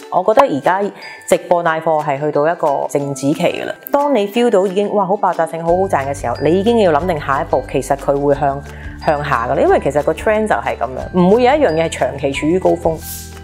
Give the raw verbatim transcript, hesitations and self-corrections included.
我覺得而家直播帶貨係去到一個靜止期㗎啦。當你 feel 到已經哇好爆炸性、好好賺嘅時候，你已經要諗定下一步，其實佢會向向下㗎啦。因為其實個 trend 就係咁樣，唔會有一樣嘢係長期處於高峰。